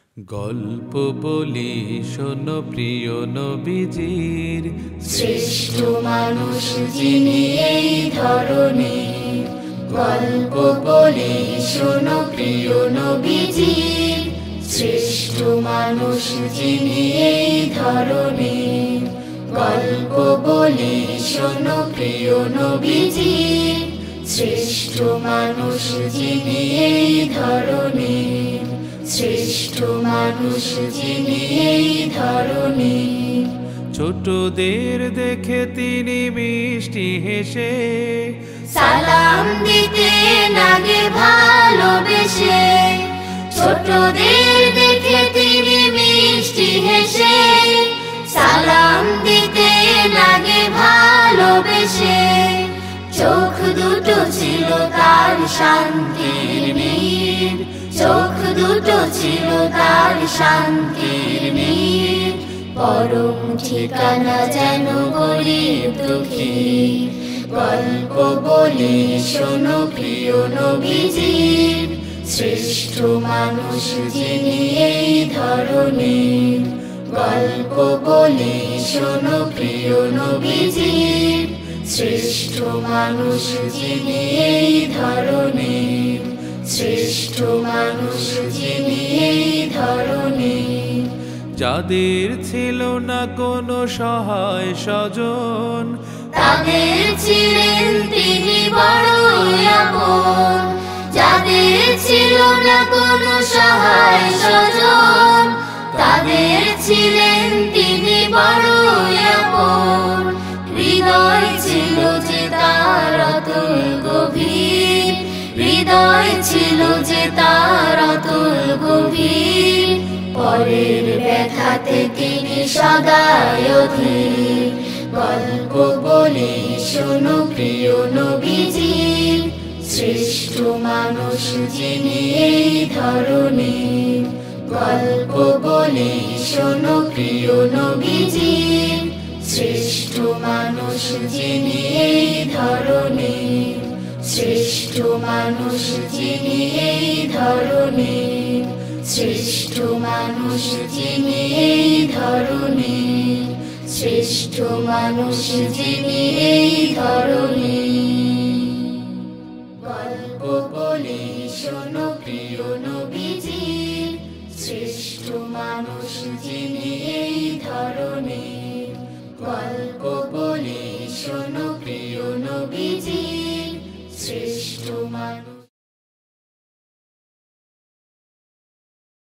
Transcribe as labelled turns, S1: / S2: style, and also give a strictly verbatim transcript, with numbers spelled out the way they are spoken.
S1: গল্প বলি শোনো প্রিয় নবীজির,
S2: শ্রেষ্ঠ মানুষ যিনি এই ধরনের। গল্প বলি শোনো প্রিয় নবীজির, শ্রেষ্ঠ মানুষ যিনি এই ধরনের। গল্প বলি শোনো প্রিয় নবীজির, শ্রেষ্ঠ মানুষ যিনি এই ধরনের। শ্রেষ্ঠ মানুষ যিনি এই ধরনের।
S1: ছোটদের দেখে তিনি মিষ্টি হেসে
S2: সালাম দিতেন আগে ভালোবেসে। ছোটদের দেখে তিনি মিষ্টি হেসে সালাম দিতেন আগে ভালোবেসে। চোখ দুটো ছিল তার শান্তির নীর, চোখ দুটো ছিল তার শান্তির নীর। পরম ঠিকানা যেন গরিব দুঃখী। গল্প বলি শোনো প্রিয় নবীজির, শ্রেষ্ঠ মানুষ যিনি এই ধরনের। গল্প বলি শোনো প্রিয় নবীজির, শ্রেষ্ঠ মানুষ যিনি এই ধরনের। শ্রেষ্ঠ মানুষ যিনি এই ধরনের।
S1: যাদের ছিল না কোনো সহায় স্বজন,
S2: তাদের ছিলেন তিনি বড়ই আপন। যাদের ছিল না কোনো সহায় স্বজন, তাদের ছিলেন তিনি বড়ই আপন। হৃদয় ছিল যে তার অতুল গভীর, হৃদয় ছিল যে তার অতুল গভীর। পরের ব্যথাতে তিনি সদাই অধীর। গল্প বলি শোনো প্রিয় নবীজির, শ্রেষ্ঠ মানুষ যিনি এই ধরনের। গল্প বলি শোনো প্রিয় নবীজির, শ্রেষ্ঠ মানুষ যিনি এই ধরনের। শ্রেষ্ঠ মানুষ যিনি এই ধরনের। শ্রেষ্ঠ মানুষ যিনি এই ধরনের। শ্রেষ্ঠ মানুষ যিনি এই ধরনের। গল্প বলি শোনো প্রিয় নবীজির, শ্রেষ্ঠ মানুষ যিনি এই ধরনের। গল্প বলি শোনো প্রিয় নবীজির, শ্রেষ্ঠ মানুষ।